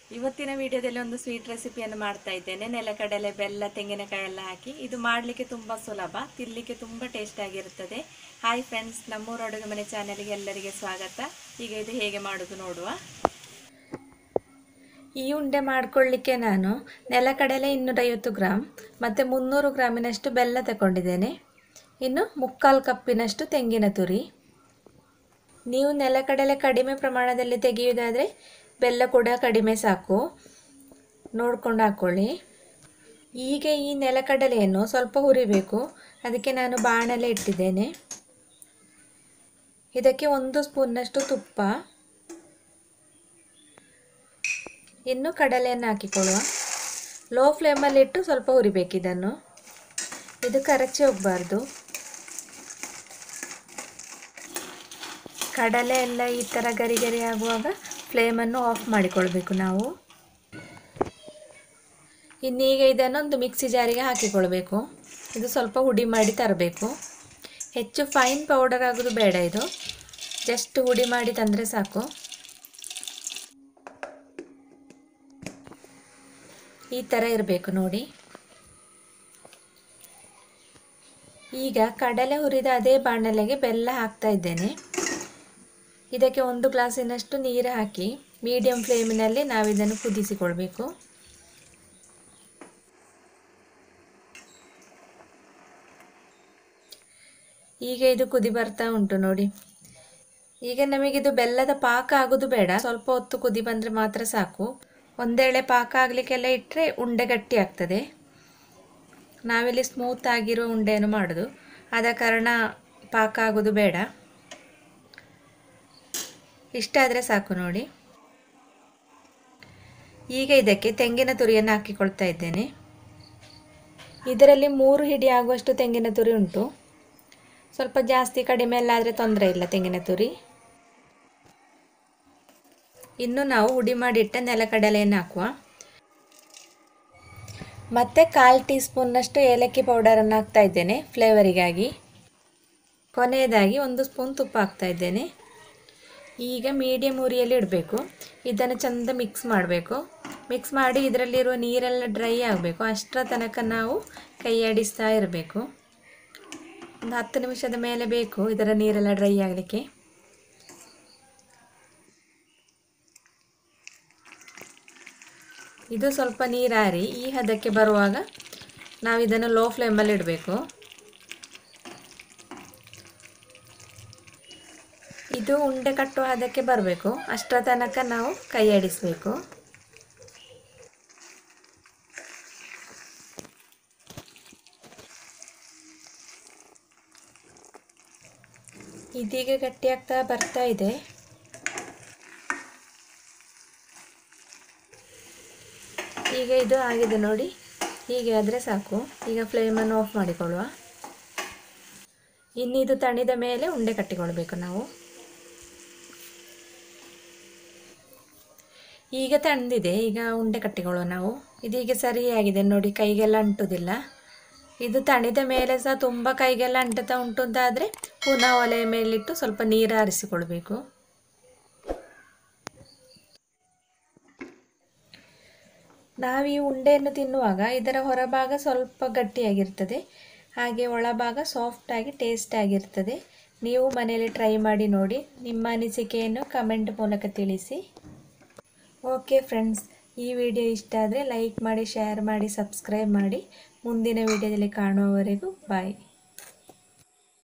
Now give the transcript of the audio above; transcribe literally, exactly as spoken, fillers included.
ಇವತ್ತಿನ ವಿಡಿಯೋದಲ್ಲಿ ಒಂದು ಸ್ವೀಟ್ ರೆಸಿಪಿಯನ್ನು ಮಾಡ್ತಾ ಇದ್ದೇನೆ. ನೆಲಕಡಲೆ, ಬೆಲ್ಲ, ತೆಂಗಿನಕಾಯಿ ಎಲ್ಲ ಹಾಕಿ. ಇದು ಮಾಡಲಿಕ್ಕೆ ತುಂಬ ಸುಲಭ, ತಿನ್ನಲಿಕ್ಕೆ ತುಂಬ ಟೇಸ್ಟ್ ಆಗಿರುತ್ತದೆ. ಹಾಯ್ ಫ್ರೆಂಡ್ಸ್, ನಮ್ಮೂರ ಅಡುಗೆ ಮನೆ ಚಾನೆಲ್ಗೆ ಎಲ್ಲರಿಗೆ ಸ್ವಾಗತ. ಈಗ ಇದು ಹೇಗೆ ಮಾಡೋದು ನೋಡುವ. ಈ ಉಂಡೆ ಮಾಡಿಕೊಳ್ಳಿಕ್ಕೆ ನಾನು ನೆಲಕಡಲೆ ಇನ್ನೂರೈವತ್ತು ಗ್ರಾಮ್ ಮತ್ತು ಮುನ್ನೂರು ಗ್ರಾಮಿನಷ್ಟು ಬೆಲ್ಲ ತಗೊಂಡಿದ್ದೇನೆ. ಇನ್ನು ಮುಕ್ಕಾಲು ಕಪ್ಪಿನಷ್ಟು ತೆಂಗಿನ ತುರಿ. ನೀವು ನೆಲಕಡಲೆ ಕಡಿಮೆ ಪ್ರಮಾಣದಲ್ಲಿ ತೆಗೆಯುವುದಾದರೆ ಬೆಲ್ಲ ಕೂಡ ಕಡಿಮೆ ಸಾಕು, ನೋಡ್ಕೊಂಡು ಹಾಕ್ಕೊಳ್ಳಿ. ಈಗ ಈ ನೆಲಕಡಲೆಯನ್ನು ಸ್ವಲ್ಪ ಹುರಿಬೇಕು, ಅದಕ್ಕೆ ನಾನು ಬಾಣಲೆ ಇಟ್ಟಿದ್ದೇನೆ. ಇದಕ್ಕೆ ಒಂದು ಸ್ಪೂನ್ನಷ್ಟು ತುಪ್ಪ, ಇನ್ನು ಕಡಲೆಯನ್ನು ಹಾಕಿಕೊಳ್ಳುವ. ಲೋ ಫ್ಲೇಮಲ್ಲಿಟ್ಟು ಸ್ವಲ್ಪ ಹುರಿಬೇಕು ಇದನ್ನು, ಇದು ಕರಚಿ ಹೋಗಬಾರ್ದು. ಕಡಲೆ ಎಲ್ಲ ಈ ಥರ ಗರಿ ಗರಿ ಆಗುವಾಗ ಫ್ಲೇಮನ್ನು ಆಫ್ ಮಾಡಿಕೊಳ್ಬೇಕು ನಾವು. ಇನ್ನೀಗ ಇದನ್ನೊಂದು ಮಿಕ್ಸಿ ಜಾರಿಗೆ ಹಾಕಿಕೊಳ್ಬೇಕು. ಇದು ಸ್ವಲ್ಪ ಹುಡಿ ಮಾಡಿ ತರಬೇಕು. ಹೆಚ್ಚು ಫೈನ್ ಪೌಡರ್ ಆಗೋದು ಬೇಡ, ಇದು ಜಸ್ಟ್ ಹುಡಿ ಮಾಡಿ ತಂದರೆ ಸಾಕು. ಈ ಥರ ಇರಬೇಕು ನೋಡಿ. ಈಗ ಕಡಲೆ ಹುರಿದ ಅದೇ ಬಾಣಲೆಗೆ ಬೆಲ್ಲ ಹಾಕ್ತಾ ಇದ್ದೇನೆ. ಇದಕ್ಕೆ ಒಂದು ಗ್ಲಾಸಿನಷ್ಟು ನೀರು ಹಾಕಿ ಮೀಡಿಯಂ ಫ್ಲೇಮಿನಲ್ಲಿ ನಾವಿದನ್ನು ಕುದಿಸಿಕೊಳ್ಬೇಕು. ಈಗ ಇದು ಕುದಿ ಬರ್ತಾ ಉಂಟು ನೋಡಿ. ಈಗ ನಮಗಿದು ಬೆಲ್ಲದ ಪಾಕ ಆಗೋದು ಬೇಡ, ಸ್ವಲ್ಪ ಹೊತ್ತು ಕುದಿ ಬಂದರೆ ಮಾತ್ರ ಸಾಕು. ಒಂದೇಳೆ ಪಾಕ ಆಗಲಿಕ್ಕೆಲ್ಲ ಇಟ್ಟರೆ ಉಂಡೆ ಗಟ್ಟಿ ಆಗ್ತದೆ. ನಾವಿಲ್ಲಿ ಸ್ಮೂತ್ ಆಗಿರೋ ಉಂಡೆಯನ್ನು ಮಾಡೋದು, ಆದ ಕಾರಣ ಪಾಕ ಆಗೋದು ಬೇಡ. ಇಷ್ಟಾದರೆ ಸಾಕು ನೋಡಿ. ಈಗ ಇದಕ್ಕೆ ತೆಂಗಿನ ತುರಿಯನ್ನು ಹಾಕಿಕೊಳ್ತಾ ಇದ್ದೇನೆ. ಇದರಲ್ಲಿ ಮೂರು ಹಿಡಿ ಆಗುವಷ್ಟು ತೆಂಗಿನ ತುರಿ ಉಂಟು. ಸ್ವಲ್ಪ ಜಾಸ್ತಿ ಕಡಿಮೆ ಎಲ್ಲ ಆದರೆ ತೊಂದರೆ ಇಲ್ಲ ತೆಂಗಿನ ತುರಿ. ಇನ್ನು ನಾವು ಹುಡಿ ಮಾಡಿಟ್ಟ ನೆಲಕಡಲೆಯನ್ನು ಹಾಕುವ. ಮತ್ತು ಕಾಲು ಟೀ ಸ್ಪೂನ್ನಷ್ಟು ಏಲಕ್ಕಿ ಪೌಡರನ್ನು ಹಾಕ್ತಾ ಇದ್ದೇನೆ ಫ್ಲೇವರಿಗಾಗಿ. ಕೊನೆಯದಾಗಿ ಒಂದು ಸ್ಪೂನ್ ತುಪ್ಪ ಹಾಕ್ತಾ ಇದ್ದೇನೆ. ಈಗ ಮೀಡಿಯಮ್ ಉರಿಯಲ್ಲಿ ಇಡಬೇಕು. ಇದನ್ನು ಚೆಂದ ಮಿಕ್ಸ್ ಮಾಡಬೇಕು. ಮಿಕ್ಸ್ ಮಾಡಿ ಇದರಲ್ಲಿರುವ ನೀರೆಲ್ಲ ಡ್ರೈ ಆಗಬೇಕು. ಅಷ್ಟರ ತನಕ ನಾವು ಕೈ ಆಡಿಸ್ತಾ ಇರಬೇಕು. ಒಂದು ಹತ್ತು ನಿಮಿಷದ ಮೇಲೆ ಬೇಕು ಇದರ ನೀರೆಲ್ಲ ಡ್ರೈ ಆಗಲಿಕ್ಕೆ. ಇದು ಸ್ವಲ್ಪ ನೀರಾರಿ ಈ ಹದಕ್ಕೆ ಬರುವಾಗ ನಾವು ಇದನ್ನು ಲೋ ಫ್ಲೇಮಲ್ಲಿ ಇಡಬೇಕು. ಇದು ಉಂಡೆ ಕಟ್ಟುವ ಹದಕ್ಕೆ ಬರಬೇಕು, ಅಷ್ಟರ ತನಕ ನಾವು ಕೈ ಆಡಿಸಬೇಕು. ಇದೀಗ ಗಟ್ಟಿಯಾಗ್ತಾ ಬರ್ತಾ ಇದೆ. ಈಗ ಇದು ಆಗಿದೆ ನೋಡಿ. ಹೀಗೆ ಆದರೆ ಸಾಕು. ಈಗ ಫ್ಲೇಮನ್ನು ಆಫ್ ಮಾಡಿಕೊಳ್ಳುವ. ಇನ್ನು ಇದು ತಣಿದ ಮೇಲೆ ಉಂಡೆ ಕಟ್ಟಿಕೊಳ್ಬೇಕು ನಾವು. ಈಗ ತಣ್ಣದಿದೆ, ಈಗ ಉಂಡೆ ಕಟ್ಟಿಕೊಳ್ಳುವ ನಾವು. ಇದೀಗ ಸರಿಯಾಗಿದೆ ನೋಡಿ, ಕೈಗೆಲ್ಲ ಅಂಟುವುದಿಲ್ಲ. ಇದು ತಣಿದ ಮೇಲೆ ಸಹ ತುಂಬ ಕೈಗೆಲ್ಲ ಅಂಟುತ್ತಾ ಉಂಟು ಅಂತಾದರೆ ಪುನಃ ಒಲೆಯ ಮೇಲಿಟ್ಟು ಸ್ವಲ್ಪ ನೀರು ಆರಿಸಿಕೊಳ್ಬೇಕು. ನಾವು ಈ ಉಂಡೆಯನ್ನು ತಿನ್ನುವಾಗ ಇದರ ಹೊರಭಾಗ ಸ್ವಲ್ಪ ಗಟ್ಟಿಯಾಗಿರ್ತದೆ, ಹಾಗೆ ಒಳಭಾಗ ಸಾಫ್ಟಾಗಿ ಟೇಸ್ಟ್ ಆಗಿರ್ತದೆ. ನೀವು ಮನೆಯಲ್ಲಿ ಟ್ರೈ ಮಾಡಿ ನೋಡಿ. ನಿಮ್ಮ ಅನಿಸಿಕೆಯನ್ನು ಕಮೆಂಟ್ ಮೂಲಕ ತಿಳಿಸಿ. ಓಕೆ ಫ್ರೆಂಡ್ಸ್, ಈ ವಿಡಿಯೋ ಇಷ್ಟ ಆದರೆ ಲೈಕ್ ಮಾಡಿ, ಶೇರ್ ಮಾಡಿ, ಸಬ್ಸ್ಕ್ರೈಬ್ ಮಾಡಿ. ಮುಂದಿನ ವಿಡಿಯೋದಲ್ಲಿ ಕಾಣುವವರೆಗೂ ಬಾಯ್.